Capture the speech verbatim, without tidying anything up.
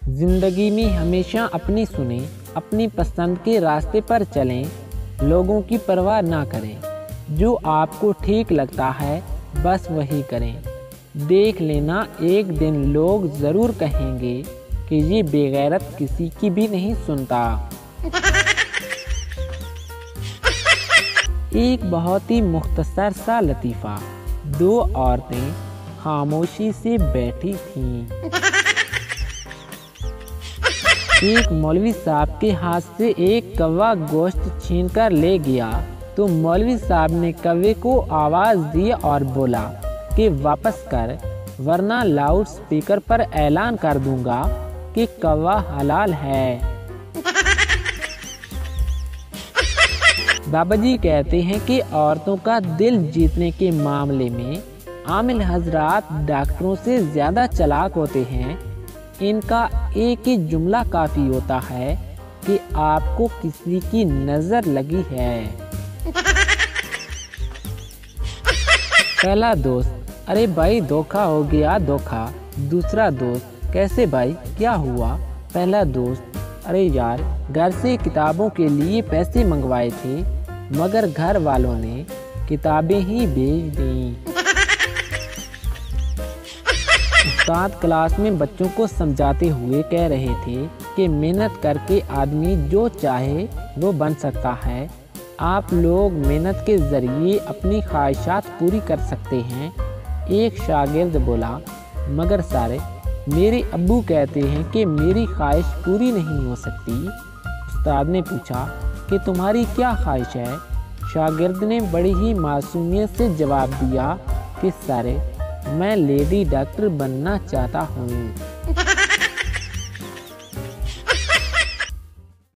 जिंदगी में हमेशा अपनी सुने, अपनी पसंद के रास्ते पर चलें, लोगों की परवाह ना करें। जो आपको ठीक लगता है बस वही करें। देख लेना एक दिन लोग ज़रूर कहेंगे कि ये बेगैरत किसी की भी नहीं सुनता। एक बहुत ही मुख्तसर सा लतीफ़ा। दो औरतें खामोशी से बैठी थीं। एक मौलवी साहब के हाथ से एक कौवा गोश्त छीनकर ले गया तो मौलवी साहब ने कौवे को आवाज़ दी और बोला कि वापस कर, वरना लाउड स्पीकर पर ऐलान कर दूंगा कि कौवा हलाल है। बाबा जी कहते हैं कि औरतों का दिल जीतने के मामले में आमिल हजरात डॉक्टरों से ज़्यादा चालाक होते हैं। इनका एक ही जुमला काफ़ी होता है कि आपको किसी की नज़र लगी है। पहला दोस्त, अरे भाई धोखा हो गया धोखा। दूसरा दोस्त, कैसे भाई क्या हुआ? पहला दोस्त, अरे यार घर से किताबों के लिए पैसे मंगवाए थे मगर घर वालों ने किताबें ही भेज दी। उस्ताद क्लास में बच्चों को समझाते हुए कह रहे थे कि मेहनत करके आदमी जो चाहे वो बन सकता है। आप लोग मेहनत के ज़रिए अपनी ख्वाहिशात पूरी कर सकते हैं। एक शागिर्द बोला, मगर सारे मेरे अब्बू कहते हैं कि मेरी ख्वाहिश पूरी नहीं हो सकती। उस्ताद ने पूछा कि तुम्हारी क्या ख्वाहिश है? शागिर्द ने बड़ी ही मासूमियत से जवाब दिया कि सारे मैं लेडी डॉक्टर बनना चाहता हूँ।